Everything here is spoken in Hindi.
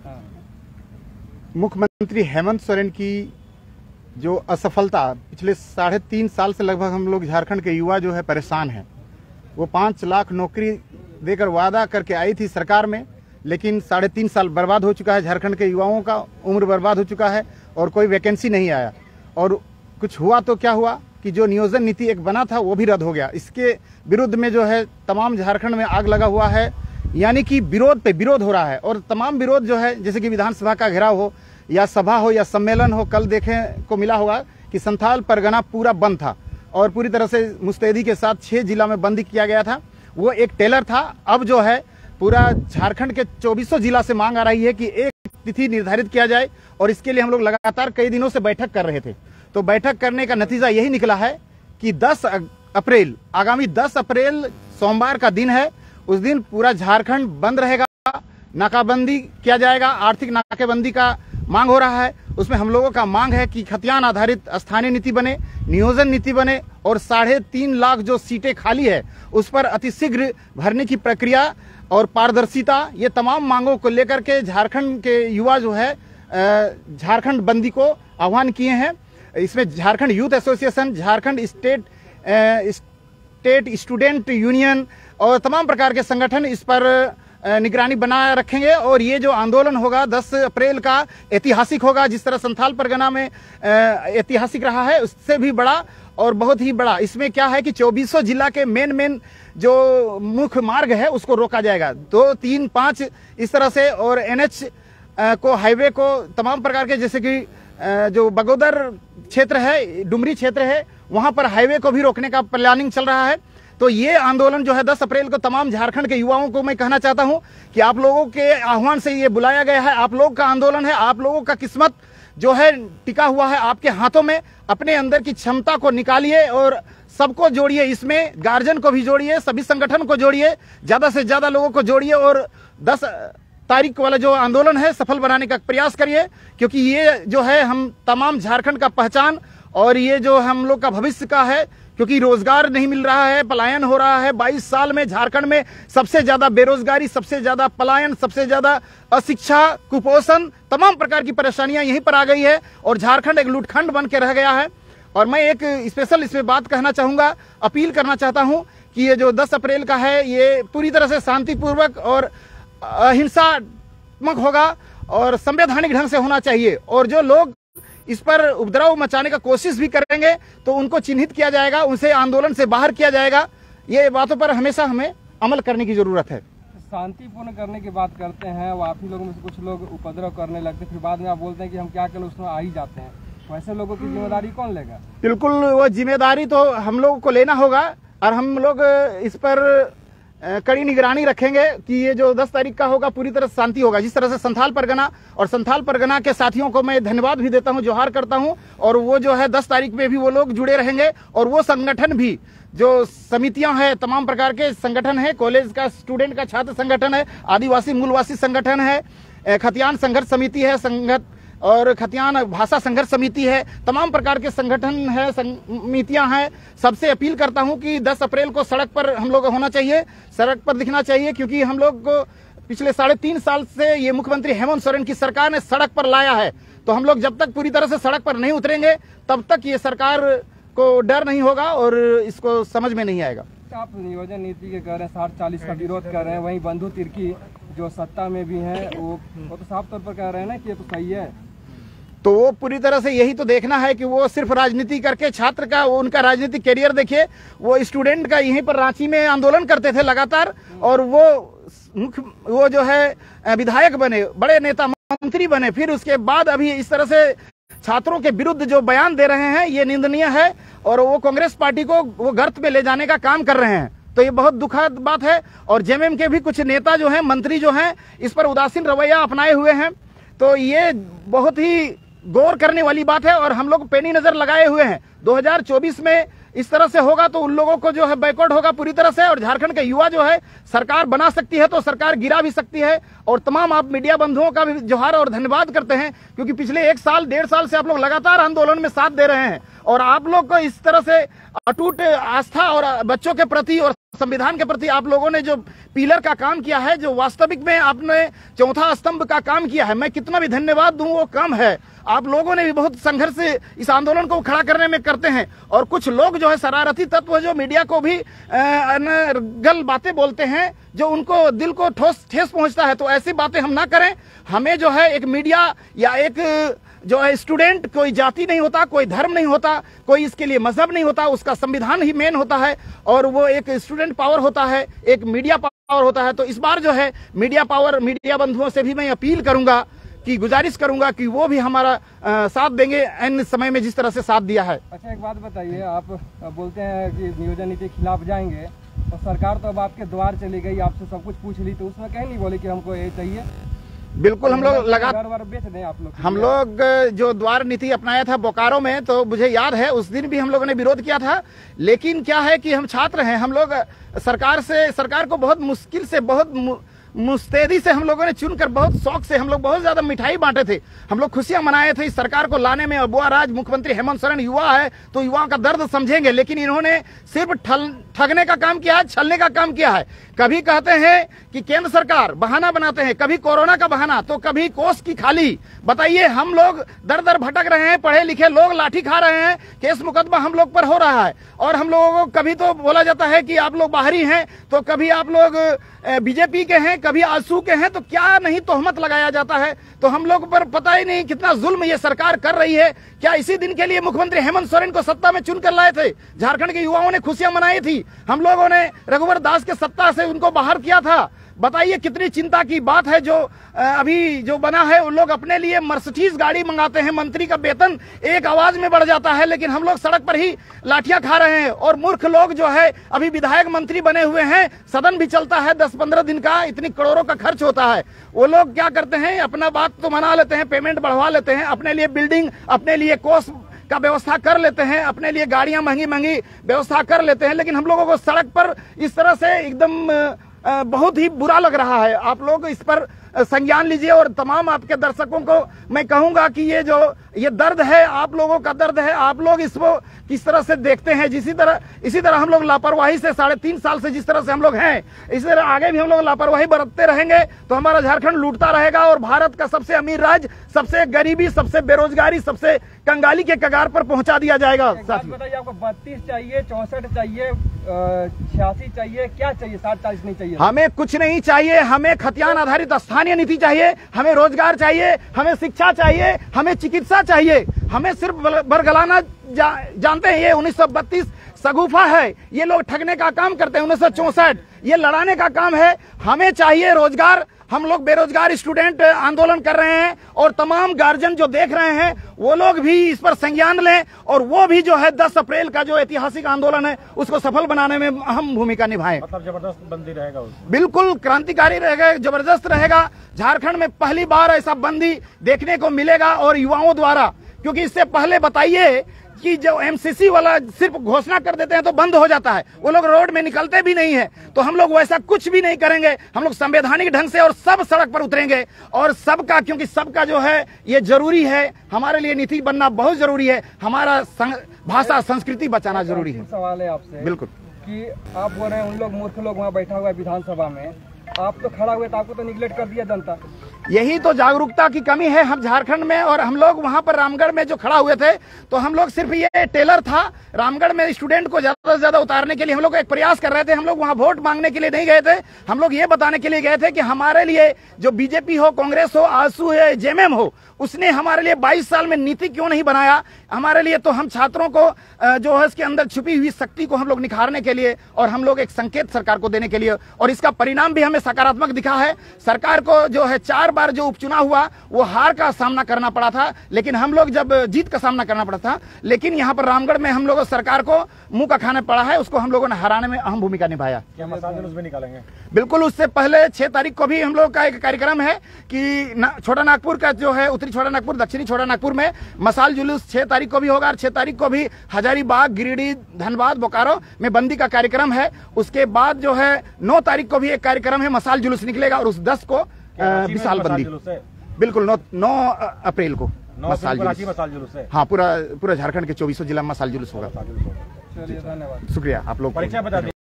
मुख्यमंत्री हेमंत सोरेन की जो असफलता, पिछले 3.5 साल से लगभग हम लोग झारखंड के युवा जो है परेशान हैं। वो 5 लाख नौकरी देकर वादा करके आई थी सरकार में, लेकिन 3.5 साल बर्बाद हो चुका है। झारखंड के युवाओं का उम्र बर्बाद हो चुका है और कोई वैकेंसी नहीं आया। और कुछ हुआ तो क्या हुआ कि जो नियोजन नीति एक बना था वो भी रद्द हो गया। इसके विरुद्ध में जो है तमाम झारखंड में आग लगा हुआ है, यानी कि विरोध पे विरोध हो रहा है। और तमाम विरोध जो है, जैसे कि विधानसभा का घेराव हो या सभा हो या सम्मेलन हो, कल देखने को मिला होगा कि संथाल परगना पूरा बंद था और पूरी तरह से मुस्तैदी के साथ 6 जिला में बंदी किया गया था। वो एक टेलर था। अब जो है पूरा झारखंड के 2400 जिला से मांग आ रही है कि एक तिथि निर्धारित किया जाए, और इसके लिए हम लोग लगातार कई दिनों से बैठक कर रहे थे। तो बैठक करने का नतीजा यही निकला है कि 10 अप्रैल, आगामी 10 अप्रैल सोमवार का दिन है। उस दिन पूरा झारखंड बंद रहेगा, नाकाबंदी किया जाएगा। आर्थिक नाकाबंदी का मांग हो रहा है। उसमें हम लोगों का मांग है कि खतियान आधारित स्थानीय नीति बने, नियोजन नीति बने, और 3.5 लाख जो सीटें खाली है उस पर अतिशीघ्र भरने की प्रक्रिया और पारदर्शिता, ये तमाम मांगों को लेकर के झारखंड के युवा जो है झारखंड बंदी को आह्वान किए हैं। इसमें Jharkhand youth association, Jharkhand state student union और तमाम प्रकार के संगठन इस पर निगरानी बनाए रखेंगे। और ये जो आंदोलन होगा 10 अप्रैल का ऐतिहासिक होगा। जिस तरह संथाल परगना में ऐतिहासिक रहा है, उससे भी बड़ा और बहुत ही बड़ा। इसमें क्या है कि 2400 जिला के मेन जो मुख्य मार्ग है उसको रोका जाएगा, 2, 3, 5 इस तरह से। और NH को, हाईवे को, तमाम प्रकार के, जैसे कि जो बगोदर क्षेत्र है, डुमरी क्षेत्र है, वहां पर हाईवे को भी रोकने का प्लानिंग चल रहा है। तो ये आंदोलन जो है 10 अप्रैल को तमाम झारखंड के युवाओं को मैं कहना चाहता हूं कि आप लोगों के आह्वान से ये बुलाया गया है। आप लोगों का आंदोलन है, आप लोगों का किस्मत जो है टिका हुआ है आपके हाथों में। अपने अंदर की क्षमता को निकालिए और सबको जोड़िए, इसमें गार्जियन को भी जोड़िए, सभी संगठन को जोड़िए, ज्यादा से ज्यादा लोगों को जोड़िए और 10 तारीख वाला जो आंदोलन है सफल बनाने का प्रयास करिए। क्योंकि ये जो है हम तमाम झारखंड का पहचान और ये जो हम लोग का भविष्य का है। क्योंकि रोजगार नहीं मिल रहा है, पलायन हो रहा है। 22 साल में झारखंड में सबसे ज्यादा बेरोजगारी, सबसे ज्यादा पलायन, सबसे ज्यादा अशिक्षा, कुपोषण, तमाम प्रकार की परेशानियां यहीं पर आ गई है और झारखंड एक लूटखंड बन के रह गया है। और मैं एक स्पेशल इसमें बात कहना चाहूंगा, अपील करना चाहता हूं कि ये जो 10 अप्रैल का है ये पूरी तरह से शांतिपूर्वक और अहिंसात्मक होगा और संवैधानिक ढंग से होना चाहिए। और जो लोग इस पर उपद्रव मचाने का कोशिश भी करेंगे तो उनको चिन्हित किया जाएगा, उनसे आंदोलन से बाहर किया जाएगा। ये बातों पर हमेशा हमें अमल करने की जरूरत है। शांतिपूर्ण करने की बात करते हैं, वो आप ही लोगों में से कुछ लोग उपद्रव करने लगते, फिर बाद में आप बोलते हैं कि हम क्या करें, उसमें आ ही जाते हैं। वैसे लोगों की जिम्मेदारी कौन लेगा? बिल्कुल, वो जिम्मेदारी तो हम लोगों को लेना होगा और हम लोग इस पर कड़ी निगरानी रखेंगे कि ये जो 10 तारीख का होगा पूरी तरह शांति होगा। जिस तरह से संथाल परगना और संथाल परगना के साथियों को मैं धन्यवाद भी देता हूं, जोहार करता हूं। और वो जो है 10 तारीख में भी वो लोग जुड़े रहेंगे और वो संगठन भी, जो समितियां हैं, तमाम प्रकार के संगठन है, कॉलेज का स्टूडेंट का छात्र संगठन है, आदिवासी मूलवासी संगठन है, खतियान संघर्ष समिति है, और खतियान भाषा संघर्ष समिति है, तमाम प्रकार के संगठन है, समितियां हैं। सबसे अपील करता हूं कि 10 अप्रैल को सड़क पर हम लोग होना चाहिए, सड़क पर दिखना चाहिए। क्योंकि हम लोग को पिछले 3.5 साल से ये मुख्यमंत्री हेमंत सोरेन की सरकार ने सड़क पर लाया है। तो हम लोग जब तक पूरी तरह से सड़क पर नहीं उतरेंगे तब तक ये सरकार को डर नहीं होगा और इसको समझ में नहीं आएगा। आप नियोजन नीति के कह रहे हैं, 60-40 का विरोध कर रहे हैं, वहीं बंधु तिर्की जो सत्ता में भी है वो तो साफ तौर पर कह रहे हैं ना कि ये तो सही है। तो वो पूरी तरह से यही तो देखना है कि वो सिर्फ राजनीति करके छात्र का, वो उनका राजनीतिक कैरियर देखिए। वो स्टूडेंट का यहीं पर रांची में आंदोलन करते थे लगातार, और वो जो है विधायक बने, बड़े नेता मंत्री बने, फिर उसके बाद अभी इस तरह से छात्रों के विरुद्ध जो बयान दे रहे हैं ये निंदनीय है और वो कांग्रेस पार्टी को वो गर्त में ले जाने का काम कर रहे हैं। तो ये बहुत दुखद बात है। और जेएमएम के भी कुछ नेता जो हैं, मंत्री जो हैं, इस पर उदासीन रवैया अपनाए हुए हैं। तो ये बहुत ही गौर करने वाली बात है और हम लोग पैनी नजर लगाए हुए हैं। 2024 में इस तरह से होगा तो उन लोगों को जो है बैकवर्ड होगा पूरी तरह से। और झारखंड के युवा जो है सरकार बना सकती है तो सरकार गिरा भी सकती है। और तमाम आप मीडिया बंधुओं का भी जोहार और धन्यवाद करते हैं, क्योंकि पिछले 1 साल 1.5 साल से आप लोग लगातार आंदोलन में साथ दे रहे हैं और आप लोग को इस तरह से अटूट आस्था और बच्चों के प्रति और संविधान के प्रति आप लोगों ने जो पिलर का काम किया है, जो वास्तविक में आपने चौथा स्तंभ का काम किया है, मैं कितना भी धन्यवाद दूं वो कम है। आप लोगों ने भी बहुत संघर्ष से इस आंदोलन को खड़ा करने में करते हैं। और कुछ लोग जो है शरारती तत्व जो मीडिया को भी गल बातें बोलते हैं, जो उनको दिल को ठेस पहुंचता है, तो ऐसी बातें हम ना करें। हमें जो है एक मीडिया या एक जो है स्टूडेंट, कोई जाति नहीं होता, कोई धर्म नहीं होता, कोई इसके लिए मजहब नहीं होता, उसका संविधान ही मेन होता है और वो एक स्टूडेंट पावर होता है, एक मीडिया पावर होता है। तो इस बार जो है मीडिया पावर, मीडिया बंधुओं से भी मैं अपील करूंगा कि गुजारिश करूंगा कि वो भी हमारा साथ देंगे इन समय में जिस तरह से साथ दिया है। अच्छा, एक बात बताइए, आप बोलते हैं कि नियोजन नीति के खिलाफ जाएंगे और सरकार तो अब आपके द्वार चली गई, आपसे सब कुछ पूछ ली, तो उसमें कहीं नहीं बोले कि हमको ये चाहिए? बिल्कुल, हम लोग बेच दें आप लोग। हम लोग जो द्वार नीति अपनाया था बोकारो में, तो मुझे याद है उस दिन भी हम लोगों ने विरोध किया था। लेकिन क्या है कि हम छात्र हैं, हम लोग सरकार को बहुत मुश्किल से, बहुत मुस्तैदी से हम लोगों ने चुनकर, बहुत शौक से हम लोग बहुत ज्यादा मिठाई बांटे थे, हम लोग खुशियां मनाए थे इस सरकार को लाने में। अबुआ राज मुख्यमंत्री हेमंत सोरेन युवा है तो युवाओं का दर्द समझेंगे, लेकिन इन्होंने सिर्फ ठगने का काम किया है, छलने का काम किया है। कभी कहते हैं कि केंद्र सरकार, बहाना बनाते हैं, कभी कोरोना का बहाना तो कभी कोस की खाली। बताइए, हम लोग दर दर भटक रहे हैं, पढ़े लिखे लोग लाठी खा रहे हैं, केस मुकदमा हम लोग पर हो रहा है। और हम लोगों को कभी तो बोला जाता है कि आप लोग बाहरी हैं, तो कभी आप लोग बीजेपी के हैं, कभी आजसू के हैं, तो क्या नहीं तोहमत लगाया जाता है। तो हम लोग पर पता ही नहीं कितना जुल्म ये सरकार कर रही है। क्या इसी दिन के लिए मुख्यमंत्री हेमंत सोरेन को सत्ता में चुनकर लाए थे? झारखंड के युवाओं ने खुशियां मनाई थी, हम लोगों ने रघुवर दास के सत्ता से उनको बाहर किया था। बताइए कितनी चिंता की बात है। जो अभी जो बना है, उन लोग अपने लिए मर्सिडीज गाड़ी मंगाते हैं, मंत्री का वेतन एक आवाज में बढ़ जाता है, लेकिन हम लोग सड़क पर ही लाठियां खा रहे हैं। और मूर्ख लोग जो है अभी विधायक मंत्री बने हुए हैं, सदन भी चलता है 10-15 दिन का, इतनी करोड़ों का खर्च होता है। वो लोग क्या करते हैं, अपना बात तो मना लेते हैं, पेमेंट बढ़वा लेते हैं, अपने लिए बिल्डिंग, अपने लिए कोर्स का व्यवस्था कर लेते हैं, अपने लिए गाड़ियां महंगी महंगी व्यवस्था कर लेते हैं। लेकिन हम लोगों को सड़क पर इस तरह से एकदम बहुत ही बुरा लग रहा है। आप लोग इस पर संज्ञान लीजिए। और तमाम आपके दर्शकों को मैं कहूंगा कि ये दर्द है, आप लोगों का दर्द है, आप लोग इसको किस तरह से देखते हैं। इसी तरह हम लोग लापरवाही से 3.5 साल से जिस तरह से हम लोग हैं, इसी तरह आगे भी हम लोग लापरवाही बरतते रहेंगे तो हमारा झारखंड लूटता रहेगा और भारत का सबसे अमीर राज्य, सबसे गरीबी, सबसे बेरोजगारी, सबसे कंगाली के कगार पर पहुंचा दिया जाएगा। बताइए, आपको 32 चाहिए, 64 चाहिए, 86 चाहिए, क्या चाहिए? 60-40 नहीं चाहिए? हमें कुछ नहीं चाहिए, हमें खतियान आधारित स्थानीय नीति चाहिए, हमें रोजगार चाहिए, हमेमें शिक्षा चाहिए, हमें चिकित्सा चाहिए। हमें सिर्फ बरगलाना जानते हैं, ये 1932 सगुफा है, ये लोग ठगने का काम करते हैं। 1964 ये लड़ाने का काम है। हमें चाहिए रोजगार। हम लोग बेरोजगार स्टूडेंट आंदोलन कर रहे हैं और तमाम गार्जियन जो देख रहे हैं वो लोग भी इस पर संज्ञान लें और वो भी जो है 10 अप्रैल का जो ऐतिहासिक आंदोलन है उसको सफल बनाने में अहम भूमिका निभाएं। मतलब जबरदस्त बंदी रहेगा उसमें। बिल्कुल क्रांतिकारी रहेगा, जबरदस्त रहेगा। झारखंड में पहली बार ऐसा बंदी देखने को मिलेगा और युवाओं द्वारा, क्योंकि इससे पहले बताइए कि जो एमसीसी वाला सिर्फ घोषणा कर देते हैं तो बंद हो जाता है, वो लोग रोड में निकलते भी नहीं है। तो हम लोग वैसा कुछ भी नहीं करेंगे, हम लोग संवैधानिक ढंग से और सब सड़क पर उतरेंगे और सबका, क्योंकि सबका जो है ये जरूरी है, हमारे लिए नीति बनना बहुत जरूरी है, हमारा भाषा संस्कृति बचाना जरूरी है। सवाल है आपसे, बिल्कुल, कि आप बोल रहे हैं उन लोग मूर्ख लोग वहाँ बैठा हुआ है विधानसभा में, आप तो खड़ा हुए तो आपको तो निगलेक्ट कर दिया जनता। यही तो जागरूकता की कमी है हम झारखंड में। और हम लोग वहां पर रामगढ़ में जो खड़ा हुए थे तो हम लोग सिर्फ ये टेलर था, रामगढ़ में स्टूडेंट को ज्यादा से ज्यादा उतारने के लिए हम लोग एक प्रयास कर रहे थे। हम लोग वहां वोट मांगने के लिए नहीं गए थे, हम लोग ये बताने के लिए गए थे कि हमारे लिए जो बीजेपी हो, कांग्रेस हो, आजसू है, जेएमएम हो, उसने हमारे लिए 22 साल में नीति क्यों नहीं बनाया हमारे लिए। तो हम छात्रों को जो है इसके अंदर छुपी हुई शक्ति को हम लोग निखारने के लिए और हम लोग एक संकेत सरकार को देने के लिए, और इसका परिणाम भी हमें सकारात्मक दिखा है। सरकार को जो है 4 बार जो उपचुनाव हुआ वो हार का सामना करना पड़ा था, लेकिन हम लोग जब जीत का सामना करना पड़ा था, लेकिन यहाँ पर रामगढ़ में हम लोगों सरकार को मुंह का खाना पड़ा है, उसको हम लोगों ने हराने में अहम भूमिका निभाया। क्या मसाल जुलूस भी निकालेंगे? बिल्कुल, उससे पहले 6 तारीख को भी हम लोग का एक कार्यक्रम है कि छोटा नागपुर का जो है उत्तरी छोटा नागपुर, दक्षिणी छोटा नागपुर में मसाल जुलूस 6 तारीख को भी होगा और 6 तारीख को भी हजारीबाग, गिरिडीह, धनबाद, बोकारो में बंदी का कार्यक्रम है। उसके बाद जो है 9 तारीख को भी एक कार्यक्रम है, मसाल जुलूस निकलेगा और उस 10 को विशाल बंदी। बिल्कुल, 9 अप्रैल को मसाल जुलूस है। हाँ, पूरा झारखंड के 24 जिला में मसाल जुलूस होगा। चलिए, धन्यवाद, शुक्रिया आप लोग। परीक्षा बता